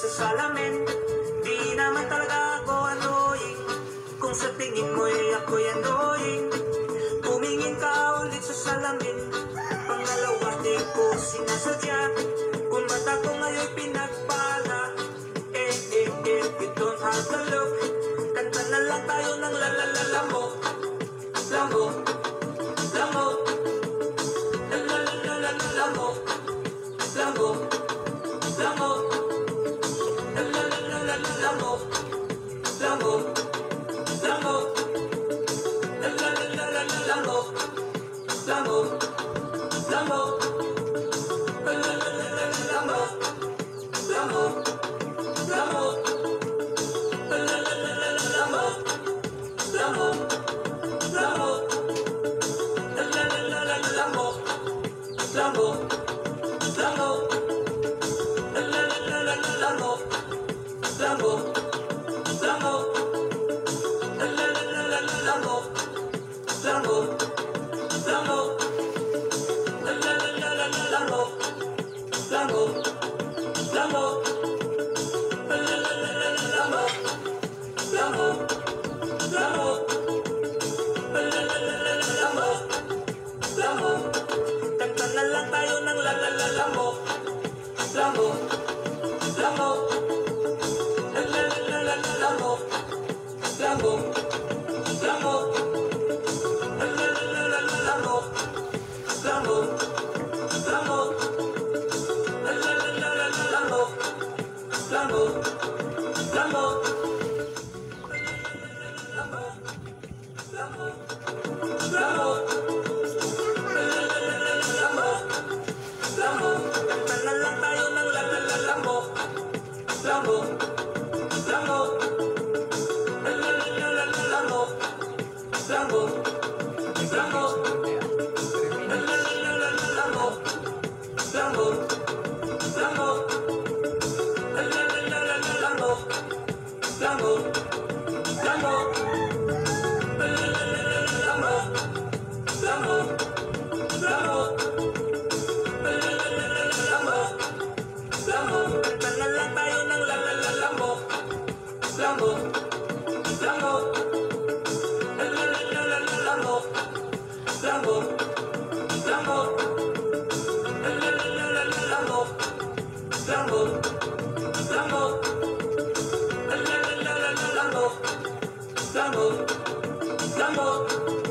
sa salamin. Di naman talaga ako annoying, kung sa tingin mo'y ako'y annoying. Tumingin ka ulit sa salamin, pangalawa di ko sinasadya. Kung mata ko ngayon pinagpala, you don't have to look. Kanta na lang tayo ng lalalalamok. Lamok, lamok, lamok, lamok, lamok, lamok, lamok, lamok, lamok, lamok, lamok, lamok, lamok, kanta na lang tayo ng lalalalamok. Lamok, lamok, lamok, lamok, lamok, lamok, lamok, lamok, lamok, lamok, lamok, lamok, lamok, kanta na lang tayo ng lalalalamok. Lamok, lamok, lamok, lamok, lamok, lamok, lamok, lamok, lamok, lamok, kanta na lang tayo ng lalalalamok. Lamok, lamok, lamok, lamok, lamok, lamok, lamok, lamok, lamok, lamok, lamok,